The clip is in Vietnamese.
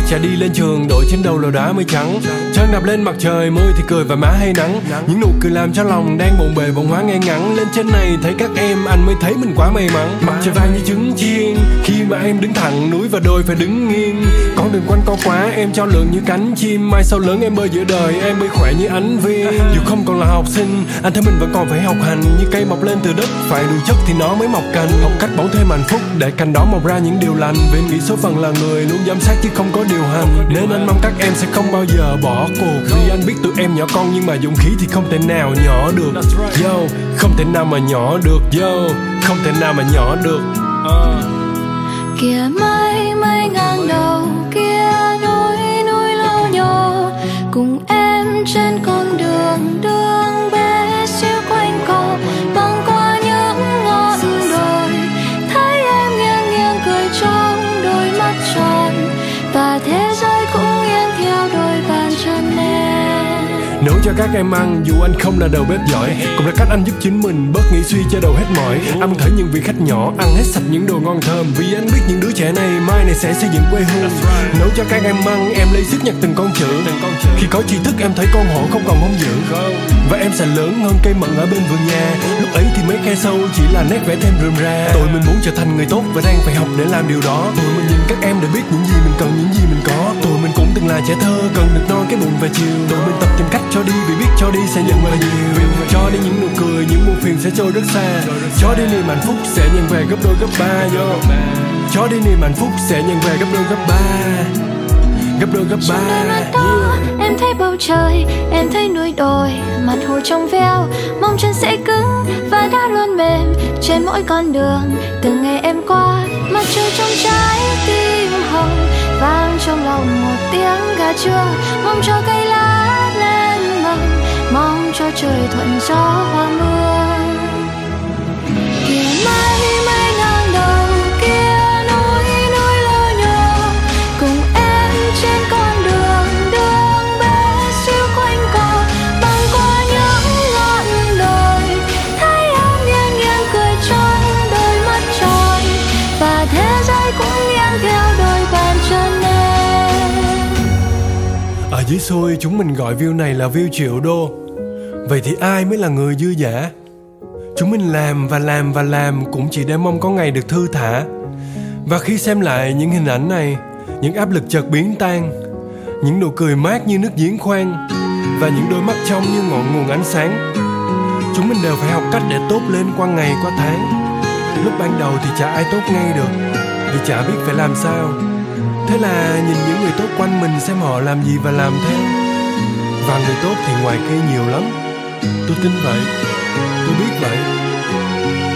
Trẻ đi lên trường đội trên đầu lò đá mây trắng, trăng đạp lên mặt trời, mưa thì cười và má hay nắng. Những nụ cười làm cho lòng đang bộn bề bồn hóa ngay ngắn. Lên trên này thấy các em anh mới thấy mình quá may mắn. Mặt trời vàng như trứng chiên khi mà em đứng thẳng, núi và đồi phải đứng nghiêng. Con đường quanh co quá em cho lượng như cánh chim. Mai sau lớn em bơi giữa đời, em bơi khỏe như ánh viên. Dù không còn là học sinh, anh thấy mình vẫn còn phải học hành. Như cây mọc lên từ đất, phải đủ chất thì nó mới mọc cành. Học cách bấu thêm hạnh phúc để cành đó mọc ra những điều lành. Vì nghĩ số phận là người luôn giám sát chứ không có điều hành. Nên anh mong các em sẽ không bao giờ bỏ cuộc. Vì anh biết tụi em nhỏ con nhưng mà dũng khí thì không thể nào nhỏ được. Yo, không thể nào mà nhỏ được. Yo, không thể nào mà nhỏ được. Kìa mây mây ngang đầu, kia núi núi lâu nhô, cùng em trên con đường đường bé xíu quanh co, băng qua những ngọn đồi. Thấy em nghiêng nghiêng cười trong đôi mắt tròn, và thế giới cũng nghiêng theo đôi bàn chân em. Nấu cho các em ăn dù anh không là đầu bếp giỏi, cũng là cách anh giúp chính mình bớt nghĩ suy cho đầu hết mỏi. Anh thể những vị khách nhỏ ăn hết sạch những đồ ngon thơm, vì anh biết những đứa trẻ này mai này sẽ xây dựng quê hương. Nấu cho các em ăn em lấy sức nhặt từng con chữ. Khi có tri thức em thấy con hổ không còn hung dữ, và em sẽ lớn hơn cây mận ở bên vườn nhà. Lúc ấy thì mấy khe sâu chỉ là nét vẽ thêm rườm rà. Tụi mình muốn trở thành người tốt và đang phải học để làm điều đó. Tụi mình nhìn các em để biết những gì mình cần, những gì mình có. Tụi mình cũng từng là trẻ thơ cần được no cái bụng và chiều. Tụi mình tập tìm cách cho đi vì biết cho đi sẽ nhận lại nhiều. Cho đi những nụ cười, những buồn phiền sẽ trôi rất xa. Cho đi niềm hạnh phúc sẽ nhận về gấp đôi gấp ba. Cho đi niềm hạnh phúc sẽ nhận về gấp đôi gấp ba. Gấp đôi gấp ba. Em thấy bầu trời, em thấy núi đồi, mặt hồ trong veo, mong chân sẽ cứng và đã luôn mềm trên mỗi con đường. Từng ngày em qua, mặt trời trong trái tim hồng, vang trong lòng một tiếng gà trưa. Mong cho cây lá lên mầm, mong cho trời thuận gió hoa mưa. Kìa mây mây ngang đầu, kia núi núi lơ nhô, cùng em trên con đường đường bé xíu quanh co, băng qua những ngọn đồi. Thấy em nghiêng nghiêng cười trong đôi mắt tròn, và thế giới cũng nghiêng theo đôi bàn chân em. Ở dưới xuôi chúng mình gọi view này là view triệu đô. Vậy thì ai mới là người dư dả? Chúng mình làm và làm và làm cũng chỉ để mong có ngày được thư thả. Và khi xem lại những hình ảnh này, những áp lực chợt biến tan, những nụ cười mát như nước giếng khoan, và những đôi mắt trong như ngọn nguồn ánh sáng. Chúng mình đều phải học cách để tốt lên qua ngày qua tháng. Lúc ban đầu thì chả ai tốt ngay được, vì chả biết phải làm sao. Thế là nhìn những người tốt quanh mình xem họ làm gì và làm theo. Và người tốt thì ngoài kia nhiều lắm. Tôi tin vậy, tôi biết vậy.